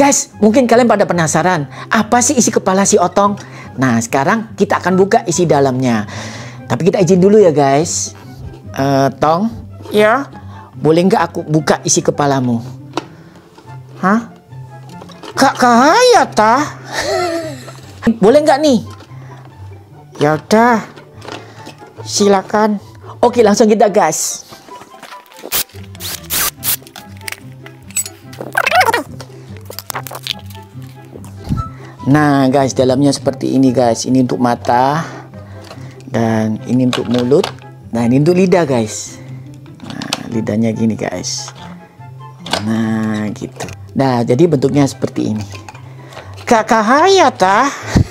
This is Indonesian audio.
Guys, mungkin kalian pada penasaran, apa sih isi kepala si Otong? Nah, sekarang kita akan buka isi dalamnya. Tapi kita izin dulu ya guys. Tong, Ya, boleh nggak aku buka isi kepalamu? hah? Kak Cahaya tah? Boleh nggak nih? Ya udah, silakan. Oke, langsung kita gas. Nah guys, dalamnya seperti ini guys. Ini untuk mata, dan ini untuk mulut, nah ini untuk lidah guys. Nah, lidahnya gini guys. Nah gitu. Nah, jadi bentuknya seperti ini. Kak Cahaya tah?